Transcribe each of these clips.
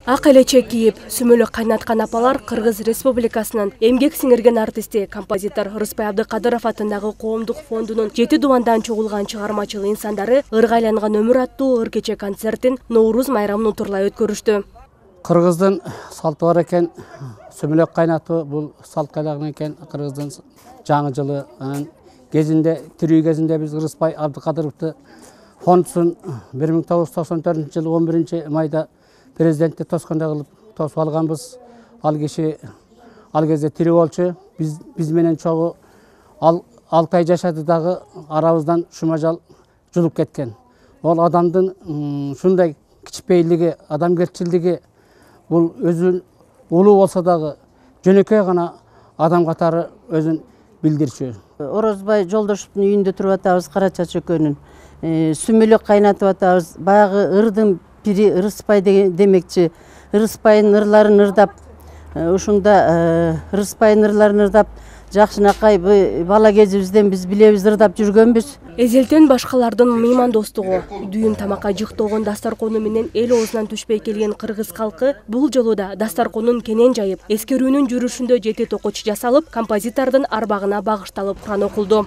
Ак элечек кийип, сүмөлөк кайнаткан апалар Кыргыз Республикасынын эмгек сиңирген артисти, композитор Рыспай Абдыкадыров атындагы коомдук фондунун 7 дубандан чогулган чыгармачыл инсандары ырга айланган өмүр аттуу ыр кече концертин Ноуруз майрамын утурлай өткөрүштү. Кыргыздын салты бар экен, сүмөлөк кайнатуу бул салт кайнаган экен. Кыргыздын жаңы жылы кезинде, тирүү кезинде биз Рыспай Абдыкадыровду фондсун 1994 жылы 11 майда президентти тоскондой кылып тосуп алганбыз. Ал кезде тирүү болчу. Биз менен чогуу 6 ай жашады дагы арабыздан шумажал жулуп кеткен. Ол адамдын шундай кичпейлиги, адамгерчилдиги, бул өзүн улуу болсо дагы жөнөкөй гана адам катары өзүн билдирчү. Орозбай Жолдошовдун үйүндө туруп атабыз, Кара чөкөнүн. Сүмөлөк кайнатып атабыз. Баягы ырдын бири Рыспай демекчи. Рыспайдын ырларын ырдап, ушунда Рыспайдын ырларын ырдап, жакшынакай бала кезибизден биз билебиз, ырдап жүргөнбүз. Эзелтен башкалардын мыймандостугу, дүйүн тамакка жыктоогон дастаркону менен эл оозунан түшпөй келген кыргыз калкы бул жолу да дастарконун кенен жайып, эскерүүнүн жүрүшүндө 7 токуч жасалып, композитордун арбагына багышталып Куран окулду.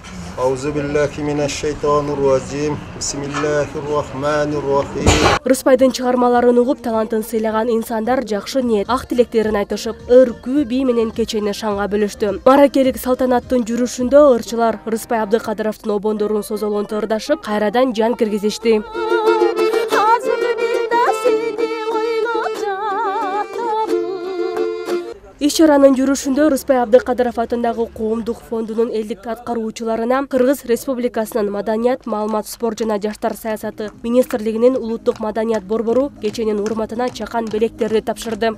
Рыспайдын чыгармаларын угуп, талантын сыйлаган инсандар жакшы ниет, ак тилектерин айтышып, ыр, күү, бий менен кечени шаңга бөлүштү. Маракелик салтанаттын жүрүшүндө ырчылар Рыспай Абдыкадыровдун обондорун созолонто ырдашып, кайрадан жан киргизишти. Иш-чаранын жүрүшүндө Рыспай Абдыкадыров атындагы коомдук фондунун элдик аткаруучуларына Кыргыз Республикасынын Маданият, маалымат, спорт жана жаштар саясаты министрлигинин улуттук маданият борбору кеченин урматына чакан белектерди тапшырды.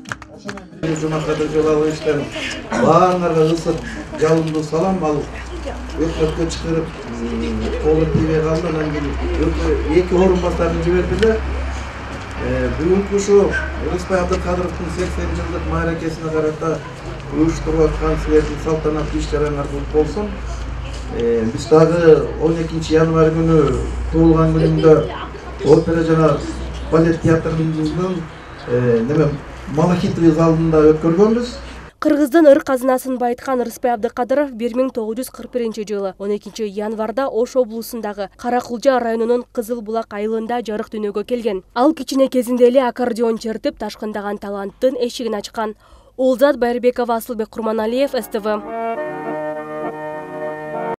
Баарыңарга ысык жалындуу салам. Ал өкмөткө чыгарып, колу тийбей калды. Анан кийин 2 орун бастарын жиберди. Бүгүнкү ушу Рыспай Абдыкадыровдун 80 жылдык мааракесине карата уюштуруп аткан силердин салтанаттуу иш-чараңар болсун. Биз дагы 12 январь күнү туулган күнүмдө опера жана балет театрынын Малахитовый залында өткөргөнбүз. Кыргыздын ыр казынасын байыткан Рыспай Абдыкадыров 1941 жылы 12 январда Ош облусундагы Каракулжа районунун Кызыл Булак айылында жарык дүйнөгө келген. Ал кичине кезинде эле аккордеон чертип, ташкындаган таланттын эшигин ачкан. Олзат Байырбеков, Асылбек Курманалиев, СТВ.